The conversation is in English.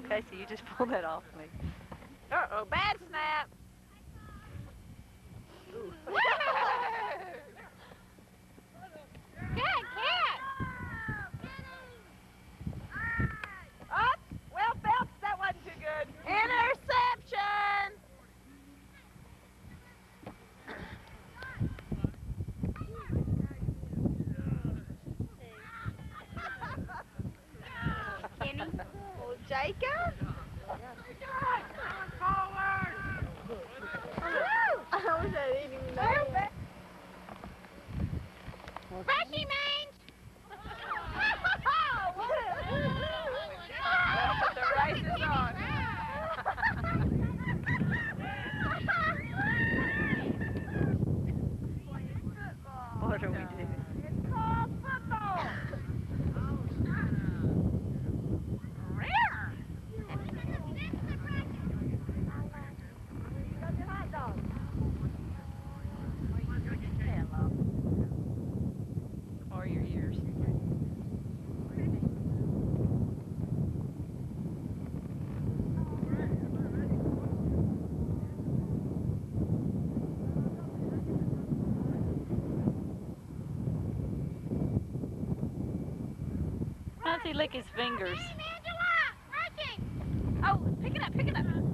on, Casey, you just pulled that off me. Uh-oh, bad snap. Good catch. Up. Well, Phelps, that wasn't too good. Interception. Kenny. Oh, Jacob. I wish I didn't even know. Freshie mange. The race is on. What are we doing? It's called football. Or your ears. How does he lick his fingers? Angela, rushing. Oh, pick it up, pick it up.